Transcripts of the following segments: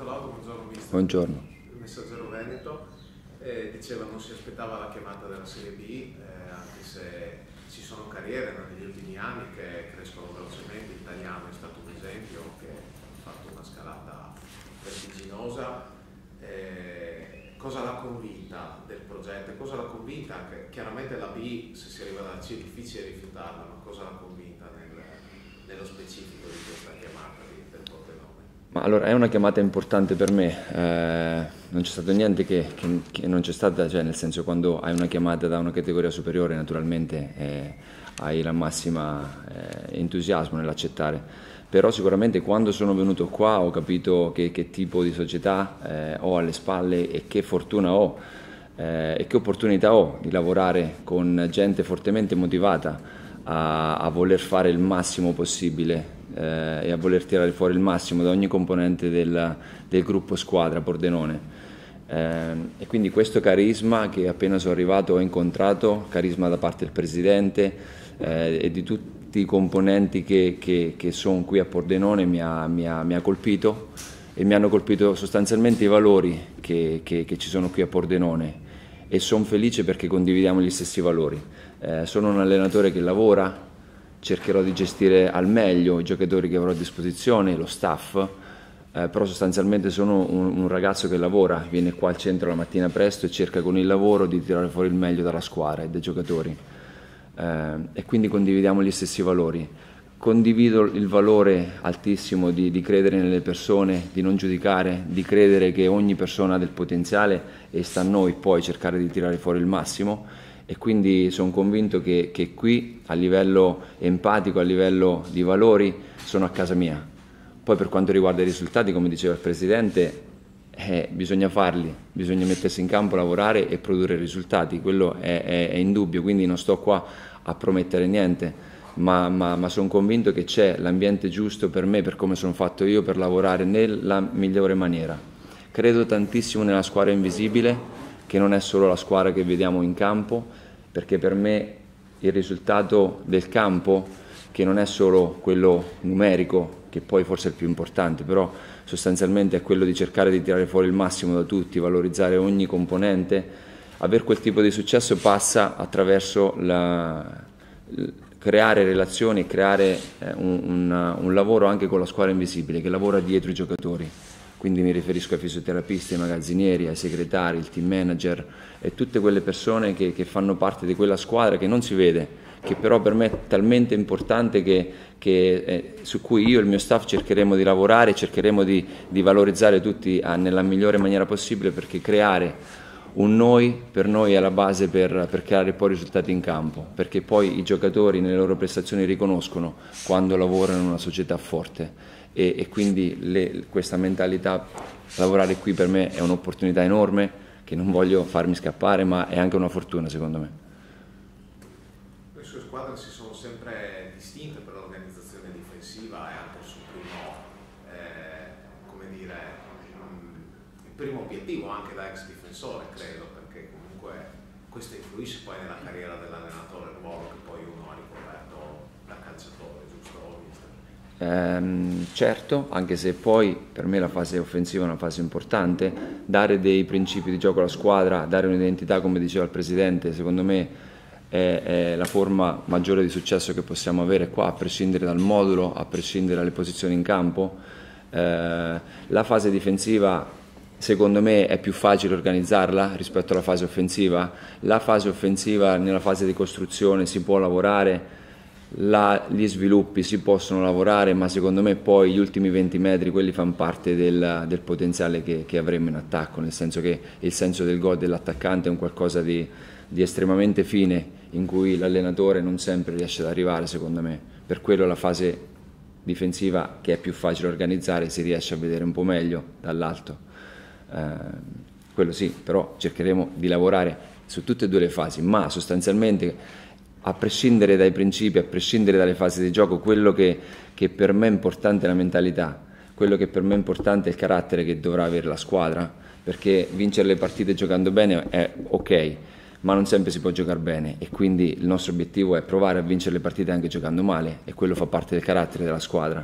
Alberto Laudo, buongiorno mister. Buongiorno. Il Messaggero Veneto diceva non si aspettava la chiamata della Serie B, anche se ci sono carriere negli ultimi anni che crescono velocemente. L'Italiano è stato un esempio che ha fatto una scalata vertiginosa. Cosa l'ha convinta del progetto? Cosa l'ha convinta? Anche, chiaramente la B, se si arriva dalla C è difficile rifiutarla, ma cosa l'ha convinta nello specifico di questa chiamata del Pordenone? Ma allora, è una chiamata importante per me, non c'è stato niente che non c'è stata, cioè nel senso, quando hai una chiamata da una categoria superiore naturalmente hai la massima entusiasmo nell'accettare, però sicuramente quando sono venuto qua ho capito che tipo di società ho alle spalle e che fortuna ho e che opportunità ho di lavorare con gente fortemente motivata a voler fare il massimo possibile e a voler tirare fuori il massimo da ogni componente del gruppo squadra Pordenone. E quindi questo carisma che appena sono arrivato ho incontrato, carisma da parte del presidente e di tutti i componenti che sono qui a Pordenone, mi ha colpito, e mi hanno colpito sostanzialmente i valori che ci sono qui a Pordenone, e sono felice perché condividiamo gli stessi valori. Sono un allenatore che lavora, cercherò di gestire al meglio i giocatori che avrò a disposizione, lo staff, però sostanzialmente sono un ragazzo che lavora, viene qua al centro la mattina presto e cerca con il lavoro di tirare fuori il meglio dalla squadra e dai giocatori, e quindi condividiamo gli stessi valori. Condivido il valore altissimo di credere nelle persone, di non giudicare, di credere che ogni persona ha del potenziale e sta a noi poi cercare di tirare fuori il massimo. E quindi sono convinto che qui a livello empatico, a livello di valori, sono a casa mia. Poi per quanto riguarda i risultati, come diceva il Presidente, bisogna farli, bisogna mettersi in campo, lavorare e produrre risultati, quello è indubbio, quindi non sto qua a promettere niente, ma sono convinto che c'è l'ambiente giusto per me, per come sono fatto io, per lavorare nella migliore maniera. Credo tantissimo nella squadra invisibile, che non è solo la squadra che vediamo in campo, perché per me il risultato del campo, che non è solo quello numerico, che poi forse è il più importante, però sostanzialmente è quello di cercare di tirare fuori il massimo da tutti, valorizzare ogni componente. Aver quel tipo di successo passa attraverso creare relazioni e creare un lavoro anche con la squadra invisibile, che lavora dietro i giocatori. Quindi mi riferisco ai fisioterapisti, ai magazzinieri, ai segretari, il team manager e tutte quelle persone che fanno parte di quella squadra che non si vede, che però per me è talmente importante su cui io e il mio staff cercheremo di lavorare, cercheremo di valorizzare tutti nella migliore maniera possibile, perché creare un noi per noi è la base per creare poi risultati in campo, perché poi i giocatori nelle loro prestazioni riconoscono quando lavorano in una società forte. E quindi questa mentalità, lavorare qui per me è un'opportunità enorme che non voglio farmi scappare, ma è anche una fortuna secondo me. Le sue squadre si sono sempre distinte per l'organizzazione difensiva e anche sul il primo obiettivo anche da ex difensore, credo, perché comunque questo influisce poi nella carriera dell'allenatore, il ruolo che poi uno ha ricoperto da calciatore, giusto? Certo, anche se poi per me la fase offensiva è una fase importante, dare dei principi di gioco alla squadra, dare un'identità, come diceva il Presidente, secondo me è la forma maggiore di successo che possiamo avere qua, a prescindere dal modulo, a prescindere dalle posizioni in campo. La fase difensiva secondo me è più facile organizzarla rispetto alla fase offensiva. La fase offensiva, nella fase di costruzione si può lavorare, gli sviluppi si possono lavorare, ma secondo me poi gli ultimi 20 metri quelli fanno parte del potenziale che avremo in attacco, nel senso che il senso del gol dell'attaccante è un qualcosa di estremamente fine, in cui l'allenatore non sempre riesce ad arrivare, secondo me. Per quello la fase difensiva, che è più facile organizzare, si riesce a vedere un po' meglio dall'alto. Quello sì, però cercheremo di lavorare su tutte e due le fasi, ma sostanzialmente, a prescindere dai principi, a prescindere dalle fasi di gioco, quello che per me è importante è la mentalità, quello che per me è importante è il carattere che dovrà avere la squadra, perché vincere le partite giocando bene è ok, ma non sempre si può giocare bene, e quindi il nostro obiettivo è provare a vincere le partite anche giocando male, e quello fa parte del carattere della squadra.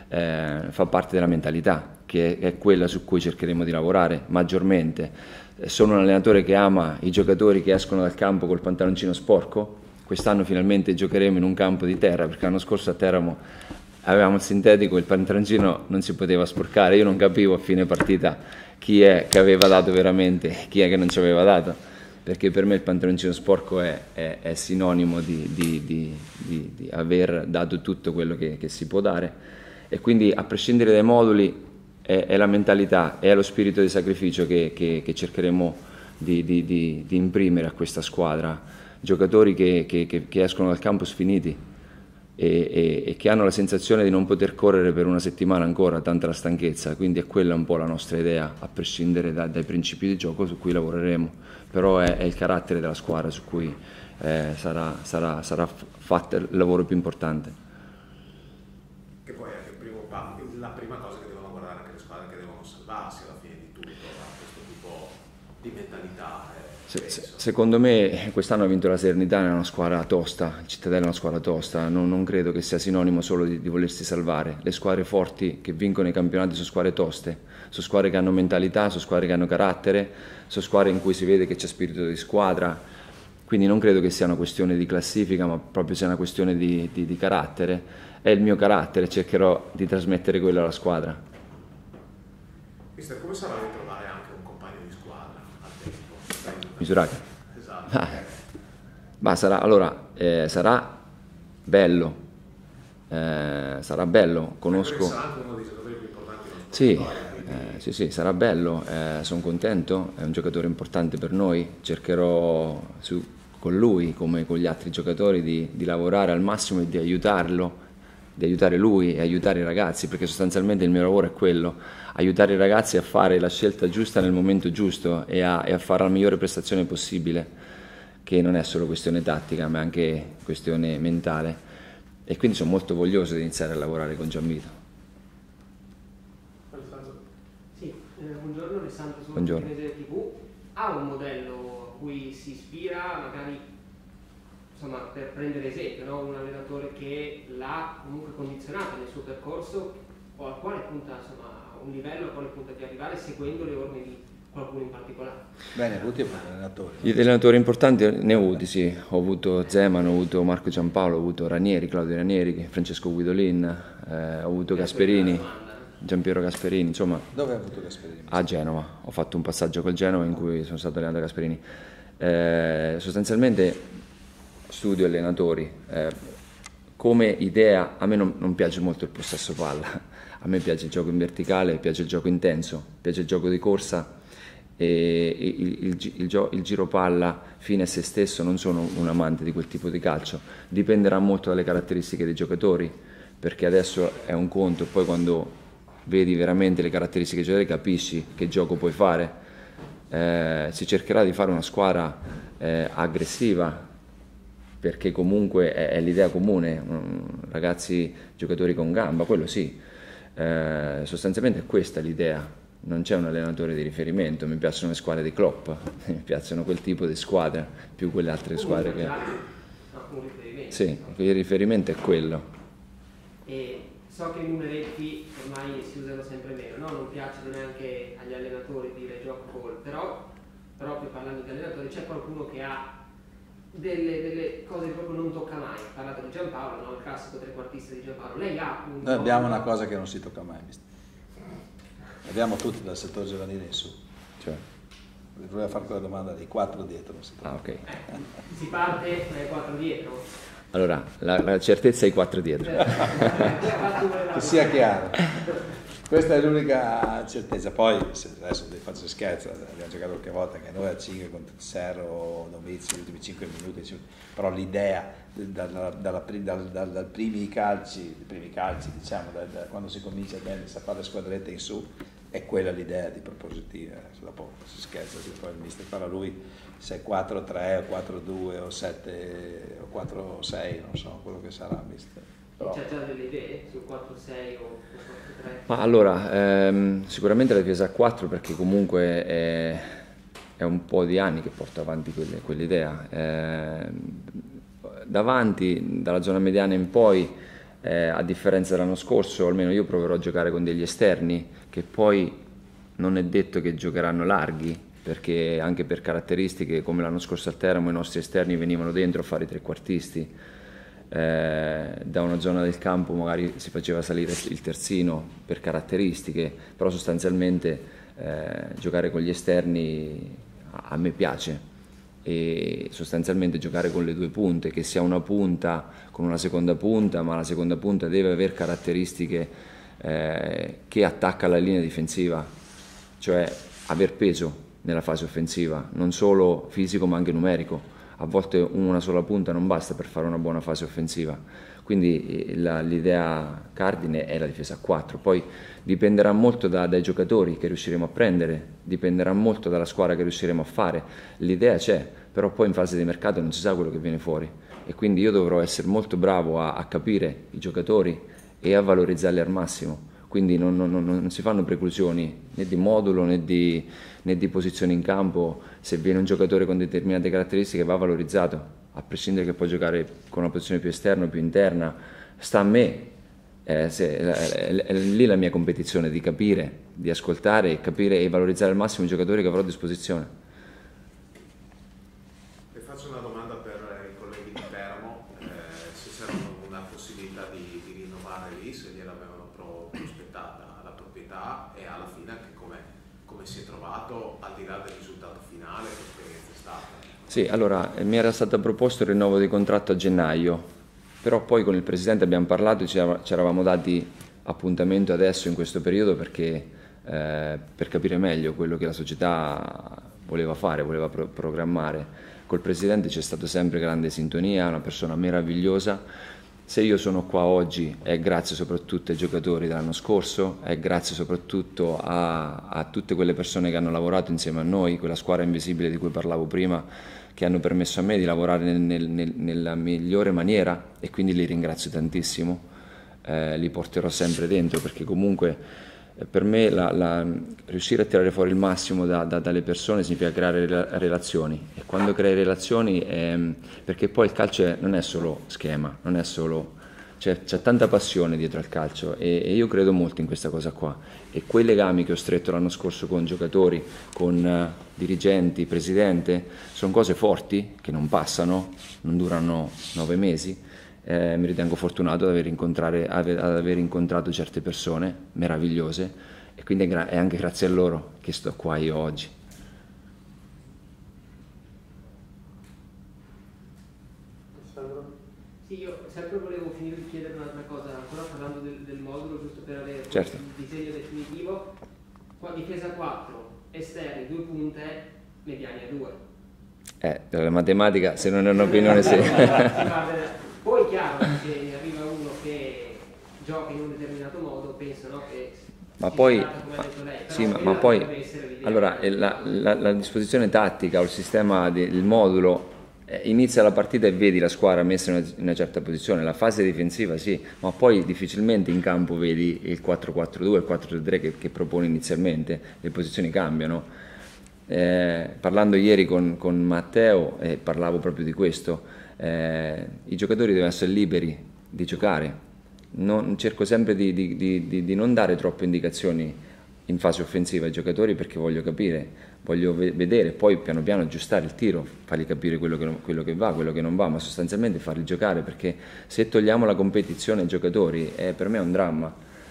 fa parte della mentalità, che è quella su cui cercheremo di lavorare maggiormente. Sono un allenatore che ama i giocatori che escono dal campo col pantaloncino sporco. Quest'anno finalmente giocheremo in un campo di terra, perché l'anno scorso a Teramo avevamo il sintetico, il pantaloncino non si poteva sporcare. Io non capivo a fine partita chi è che aveva dato veramente, chi è che non ci aveva dato, perché per me il pantaloncino sporco è sinonimo di aver dato tutto quello che si può dare, e quindi a prescindere dai moduli è la mentalità, è lo spirito di sacrificio che cercheremo di imprimere a questa squadra, giocatori che escono dal campo sfiniti e che hanno la sensazione di non poter correre per una settimana ancora, tanta la stanchezza. Quindi è quella un po' la nostra idea, a prescindere dai principi di gioco su cui lavoreremo, però è il carattere della squadra su cui sarà fatto il lavoro più importante. Che poi è la prima cosa che devono guardare anche le squadre che devono salvarsi alla fine di tutto, da questo tipo di mentalità. Secondo me quest'anno ha vinto la Salernitana, è una squadra tosta, il Cittadella è una squadra tosta, non credo che sia sinonimo solo di volersi salvare. Le squadre forti che vincono i campionati sono squadre toste, sono squadre che hanno mentalità, sono squadre che hanno carattere, sono squadre in cui si vede che c'è spirito di squadra, quindi non credo che sia una questione di classifica, ma proprio sia una questione di carattere. È il mio carattere, cercherò di trasmettere quello alla squadra. Mister, come sarà ritrovare anche un compagno di squadra a tempo? Misurati? Esatto. Ma sarà bello, conosco. Sarà anche uno dei giocatori più importanti dello sport. Sì, sarà bello, sono contento, è un giocatore importante per noi, cercherò con lui come con gli altri giocatori di lavorare al massimo e di aiutarlo, di aiutare lui e aiutare i ragazzi, perché sostanzialmente il mio lavoro è quello, aiutare i ragazzi a fare la scelta giusta nel momento giusto e a fare la migliore prestazione possibile, che non è solo questione tattica ma è anche questione mentale, e quindi sono molto voglioso di iniziare a lavorare con Gianvito. Sì, buongiorno Alessandro, sono Buongiorno. TV. Ha un modello a cui si ispira, magari insomma, per prendere esempio, no? Un allenatore che l'ha comunque condizionato nel suo percorso, o al quale punta, insomma, a un livello al quale punta di arrivare seguendo le orme di qualcuno in particolare? Bene, avuti allenatori. Gli allenatori importanti ne ho avuti, sì. Ho avuto Zeman, ho avuto Marco Giampaolo, ho avuto Ranieri, Claudio Ranieri, Francesco Guidolin, ho avuto Gasperini, Giampiero Gasperini, insomma. Dove hai avuto Gasperini? A Genova, ho fatto un passaggio col Genova in cui sono stato allenato da Gasperini. Sostanzialmente studio allenatori. Come idea, a me non piace molto il possesso palla, a me piace il gioco in verticale, piace il gioco intenso, piace il gioco di corsa, e il giro palla fine a se stesso. Non sono un amante di quel tipo di calcio, dipenderà molto dalle caratteristiche dei giocatori, perché adesso è un conto, poi quando vedi veramente le caratteristiche dei giocatori capisci che gioco puoi fare. Si cercherà di fare una squadra aggressiva, perché comunque è l'idea comune, ragazzi giocatori con gamba, quello sì, sostanzialmente è questa l'idea. Non c'è un allenatore di riferimento, mi piacciono le squadre di Klopp, mi piacciono quel tipo di squadre, più quelle altre squadre che... Un riferimento. Sì, il riferimento è quello. E so che i numeretti ormai si usano sempre meno, no? Non piacciono neanche agli allenatori dire gioco gol, però proprio parlando di allenatori c'è qualcuno che ha delle cose che proprio non tocca mai. Parlate di Giampaolo, no? Il classico trequartista di Giampaolo. Lei ha un... Noi abbiamo una cosa che non si tocca mai, mister. Abbiamo tutti dal settore giovanile in su. Cioè, Voleva fare quella domanda dei 4 dietro, non si tocca. ok. Si parte dai 4 dietro. Allora, la certezza è i 4 dietro. Che sia chiaro. Questa è l'unica certezza. Poi, adesso faccio scherzo, abbiamo giocato qualche volta anche noi a 5 contro il Serro, Domizio, gli ultimi 5 minuti, però l'idea dal primi calci, diciamo, da quando si comincia a fare le squadrette in su, è quella l'idea di propositiva. Dopo si scherza, poi il mister parla lui se è 4-3 o 4-2 o 7 o 4-6, non so quello che sarà, mister. Però... C'è già delle idee sul 4-6 o 4-3? Ma allora, sicuramente la difesa a 4, perché comunque è un po' di anni che porto avanti quell'idea. Davanti, dalla zona mediana in poi, a differenza dell'anno scorso, almeno io proverò a giocare con degli esterni che poi non è detto che giocheranno larghi, perché anche per caratteristiche come l'anno scorso al Teramo i nostri esterni venivano dentro a fare i trequartisti, da una zona del campo magari si faceva salire il terzino per caratteristiche, però sostanzialmente giocare con gli esterni a me piace, e sostanzialmente giocare con le due punte, che sia una punta con una seconda punta, ma la seconda punta deve avere caratteristiche che attacca la linea difensiva, cioè aver peso nella fase offensiva, non solo fisico ma anche numerico. A volte una sola punta non basta per fare una buona fase offensiva, quindi l'idea cardine è la difesa a 4, poi dipenderà molto dai giocatori che riusciremo a prendere, dipenderà molto dalla squadra che riusciremo a fare, l'idea c'è, però poi in fase di mercato non si sa quello che viene fuori, e quindi io dovrò essere molto bravo a capire i giocatori e a valorizzarli al massimo. Quindi non si fanno preclusioni né di modulo né di posizione in campo. Se viene un giocatore con determinate caratteristiche va valorizzato, a prescindere che può giocare con una posizione più esterna o più interna. Sta a me, è lì la mia competizione, di capire, di ascoltare e capire e valorizzare al massimo i giocatori che avrò a disposizione. Le faccio una domanda per i colleghi di Teramo, se c'era una possibilità di rinnovare lì, se gliel'avevano prospettata la proprietà, e alla fine anche come si è trovato al di là del risultato finale, che esperienza è stata? Sì, allora mi era stato proposto il rinnovo di contratto a gennaio, però poi con il Presidente abbiamo parlato e ci eravamo dati appuntamento adesso in questo periodo per capire meglio quello che la società voleva fare, voleva programmare. Col Presidente c'è stata sempre grande sintonia, una persona meravigliosa. Se io sono qua oggi è grazie soprattutto ai giocatori dell'anno scorso, è grazie soprattutto a tutte quelle persone che hanno lavorato insieme a noi, quella squadra invisibile di cui parlavo prima, che hanno permesso a me di lavorare nella migliore maniera, e quindi li ringrazio tantissimo, li porterò sempre dentro, perché comunque per me riuscire a tirare fuori il massimo dalle persone significa creare relazioni, e quando crei relazioni perché poi il calcio non è solo schema, non è solo, c'è tanta passione dietro al calcio, e io credo molto in questa cosa qua, e quei legami che ho stretto l'anno scorso con giocatori, con dirigenti, presidente, sono cose forti che non passano, non durano 9 mesi. Mi ritengo fortunato ad aver incontrato certe persone meravigliose, e quindi è anche grazie a loro che sto qua io oggi. Sì, io sempre volevo finire di chiedere un'altra cosa, ancora parlando del modulo, giusto per avere certo. il disegno definitivo. Qua difesa 4, esterni 2 punte, mediani a 2. La matematica, se non è un'opinione sì. Poi è chiaro che se arriva uno che gioca in un determinato modo, pensano che ma poi, come ha detto lei, sì, ma poi allora la disposizione tattica o il sistema il modulo inizia la partita e vedi la squadra messa in una certa posizione, la fase difensiva sì, ma poi difficilmente in campo vedi il 4-4-2, il 4-3 che propone inizialmente, le posizioni cambiano. Parlando ieri con Matteo parlavo proprio di questo. I giocatori devono essere liberi di giocare, cerco sempre di non dare troppe indicazioni in fase offensiva ai giocatori, perché voglio capire, voglio vedere, poi piano piano aggiustare il tiro, fargli capire quello che va, quello che non va, ma sostanzialmente farli giocare, perché se togliamo la competizione ai giocatori per me è un dramma.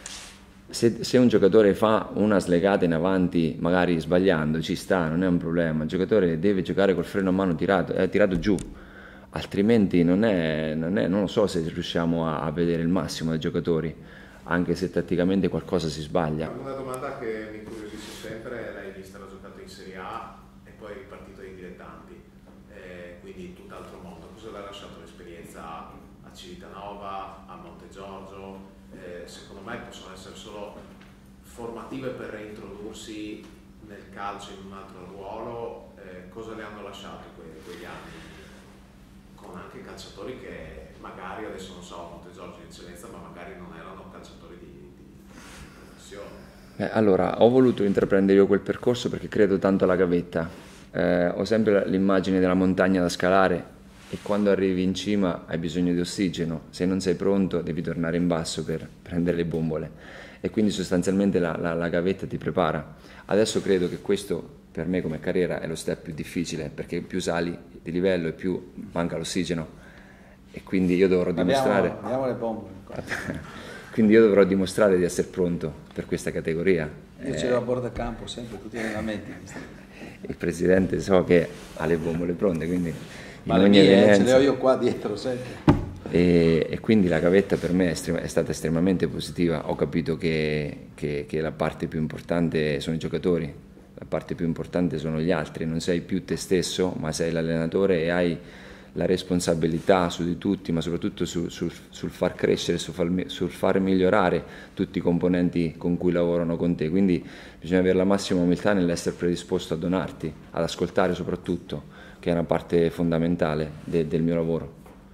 Se un giocatore fa una slegata in avanti, magari sbagliando, ci sta, non è un problema, il giocatore deve giocare col freno a mano tirato giù, altrimenti non lo so se riusciamo a vedere il massimo dei giocatori, anche se tatticamente qualcosa si sbaglia. Una domanda che mi incuriosisce sempre: lei vista l'ha giocato in Serie A e poi il partito dei dilettanti, quindi tutt'altro mondo, cosa le ha lasciato l'esperienza a Civitanova, a Montegiorgio? Secondo me possono essere solo formative per reintrodursi nel calcio in un altro ruolo. Cosa le hanno lasciato quegli anni? Con anche calciatori che magari, adesso non so, Montegiorgio in eccellenza, ma magari non erano calciatori di professione. Allora, ho voluto intraprendere io quel percorso perché credo tanto alla gavetta. Ho sempre l'immagine della montagna da scalare, e quando arrivi in cima hai bisogno di ossigeno, se non sei pronto devi tornare in basso per prendere le bombole, e quindi sostanzialmente la gavetta ti prepara. Adesso credo che questo per me come carriera è lo step più difficile, perché più sali di livello e più manca l'ossigeno, e quindi io dovrò dimostrare... Abbiamo le bombole. Quindi io dovrò dimostrare di essere pronto per questa categoria. Io ce l'ho a bordo campo sempre, tutti i allenamenti. Il presidente so che ha le bombole pronte, quindi ma in ogni ce le ho io qua dietro sempre. E quindi la gavetta per me è stata estremamente positiva. Ho capito che la parte più importante sono i giocatori, la parte più importante sono gli altri. Non sei più te stesso, ma sei l'allenatore e hai la responsabilità su di tutti, ma soprattutto sul far crescere, sul far migliorare tutti i componenti con cui lavorano con te. Quindi bisogna avere la massima umiltà nell'essere predisposto a donarti, ad ascoltare soprattutto, che è una parte fondamentale del mio lavoro.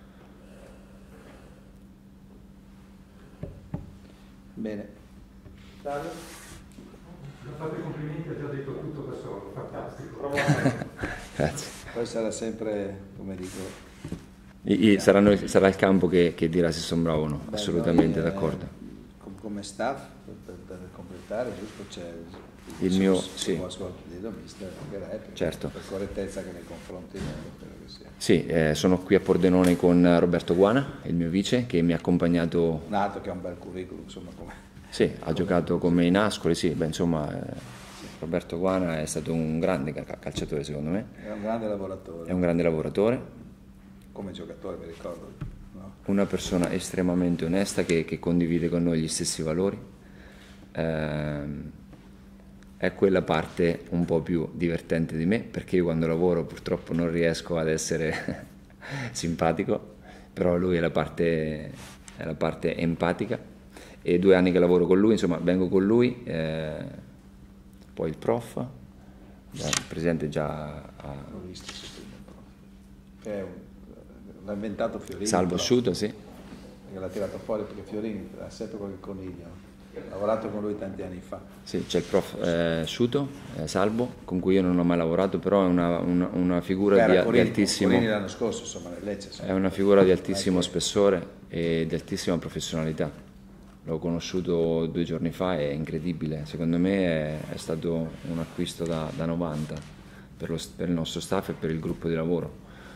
Bene. Dario? Non fate i complimenti, ha già detto tutto da solo, fantastico. Grazie. Poi sarà sempre, come dico... Sarà il campo che dirà se sono bravo o no, assolutamente d'accordo. Come staff, per completare, giusto, c'è il mio, sì. Mister, certo. Per correttezza che nei confronti credo che sia. Sì, sono qui a Pordenone con Roberto Guana, il mio vice, che mi ha accompagnato... Un altro che ha un bel curriculum, insomma, come... Sì, ha giocato con me in Ascoli, sì, beh, insomma, Roberto Guana è stato un grande calciatore secondo me. È un grande lavoratore. È un grande lavoratore. Come giocatore, mi ricordo. No? Una persona estremamente onesta che condivide con noi gli stessi valori. È quella parte un po' più divertente di me, perché io quando lavoro purtroppo non riesco ad essere simpatico, però lui è la parte empatica, e 2 anni che lavoro con lui, insomma vengo con lui, poi il prof, il presidente già ha... L'ho visto, l'ha inventato Fiorini. Salvo Asciuto, sì. Perché l'ha tirato fuori perché Fiorini ha sempre qualche coniglio. Ho lavorato con lui tanti anni fa. Sì, c'è il prof Sciuto, Salvo, con cui io non ho mai lavorato, però è una figura di altissimo... Corini l'anno scorso, insomma, nel Lecce. È una figura di altissimo spessore e di altissima professionalità. L'ho conosciuto 2 giorni fa, è incredibile. Secondo me è stato un acquisto da 90 per il nostro staff e per il gruppo di lavoro.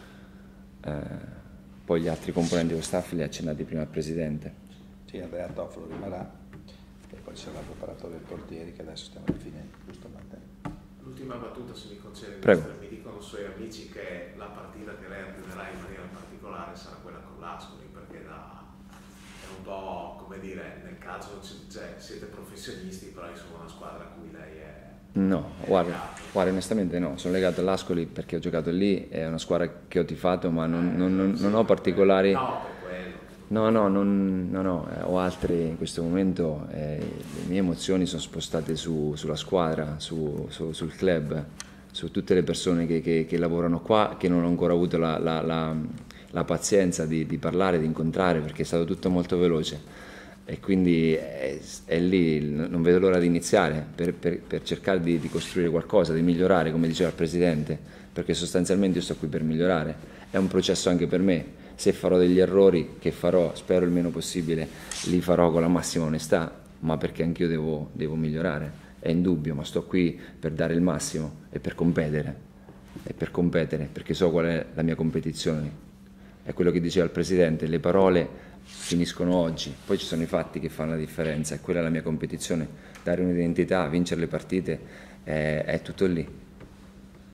Poi gli altri componenti dello staff li ha accennati prima il presidente. Sì, Andrea Toffolo rimarrà. E poi c'è la preparatoria dei portieri che adesso stiamo definendo, giusto Matteo? L'ultima battuta, se mi concede, mi dicono i suoi amici che la partita che lei arriverà in maniera particolare sarà quella con l'Ascoli, perché è un po', come dire, nel caso siete professionisti, però insomma una squadra a cui lei è... No, guarda, onestamente no, sono legato all'Ascoli perché ho giocato lì, è una squadra che ho tifato, ma non ho particolari... No, per quello. No, ho altri in questo momento, le mie emozioni sono spostate sulla squadra, sul club, su tutte le persone che lavorano qua, che non ho ancora avuto la pazienza di parlare, di incontrare, perché è stato tutto molto veloce, e quindi è lì, non vedo l'ora di iniziare per cercare di costruire qualcosa, di migliorare, come diceva il Presidente, perché sostanzialmente io sto qui per migliorare, è un processo anche per me. Se farò degli errori, che farò, spero il meno possibile, li farò con la massima onestà, ma perché anch'io devo migliorare, è indubbio, ma sto qui per dare il massimo e per competere, perché so qual è la mia competizione. È quello che diceva il Presidente, le parole finiscono oggi, poi ci sono i fatti che fanno la differenza, e quella è la mia competizione, dare un'identità, vincere le partite, è tutto lì.